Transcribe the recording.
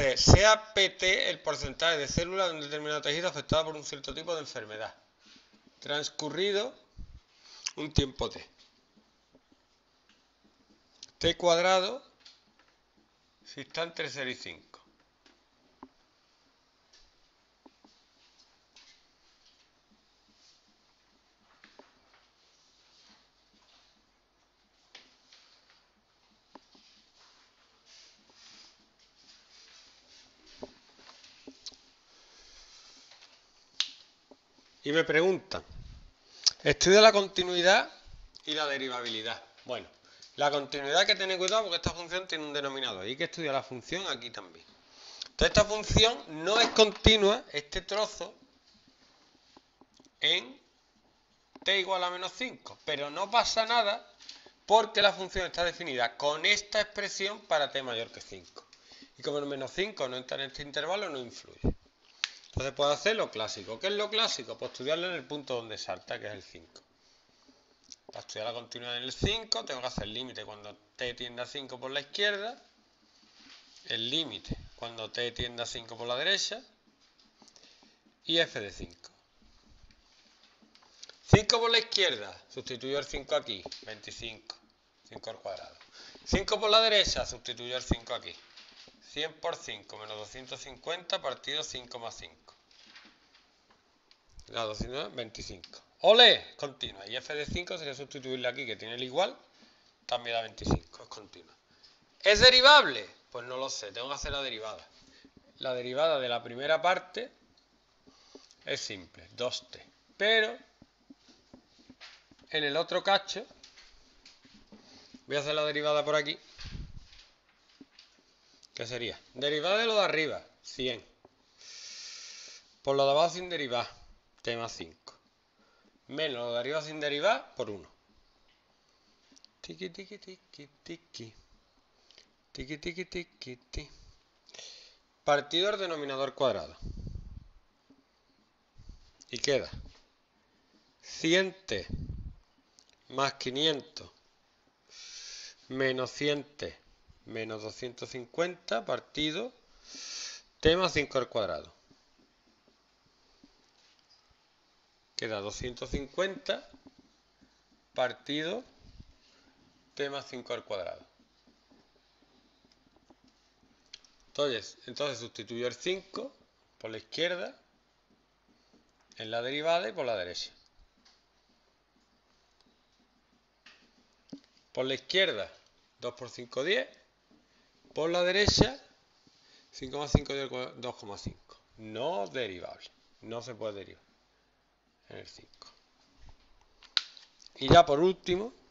dice, sea PT el porcentaje de células de un determinado tejido afectado por un cierto tipo de enfermedad, transcurrido un tiempo T. T cuadrado si está entre 0 y 5. Y me preguntan, estudia la continuidad y la derivabilidad. Bueno, la continuidad hay que tener cuidado porque esta función tiene un denominador y hay que estudiar la función aquí también. Entonces esta función no es continua, este trozo, en t igual a menos 5, pero no pasa nada porque la función está definida con esta expresión para t mayor que 5. Y como el menos 5 no entra en este intervalo, no influye. Entonces puedo hacer lo clásico. ¿Qué es lo clásico? Pues estudiarlo en el punto donde salta, que es el 5. Para estudiar la continuidad en el 5, tengo que hacer el límite cuando t tiende a 5 por la izquierda, el límite cuando t tiende a 5 por la derecha, y f de 5. 5 por la izquierda, sustituyo el 5 aquí, 25, 5 al cuadrado. 5 por la derecha, sustituyo el 5 aquí. 100 por 5 menos 250 partido 5 más 5. La 225. ¡Ole! Continua. Y f de 5 sería sustituirle aquí, que tiene el igual, también da 25. Es continua. ¿Es derivable? Pues no lo sé, tengo que hacer la derivada. La derivada de la primera parte es simple, 2t. Pero en el otro cacho voy a hacer la derivada por aquí. ¿Qué sería? Derivada de lo de arriba, 100. Por lo de abajo sin derivar, t más 5. Menos lo de arriba sin derivar, por 1. Tiki, tiki, tiki, tiki. Tiki, tiki, tiki, tiki. Partido al denominador cuadrado. Y queda 100t más 500 menos 100t menos 250 partido t más 5 al cuadrado. Queda 250 partido t más 5 al cuadrado. Entonces sustituyo el 5 por la izquierda en la derivada y por la derecha. Por la izquierda 2 por 5, 10. Por la derecha 5 más 5, 2,5. No derivable. No se puede derivar en el 5. Y ya por último,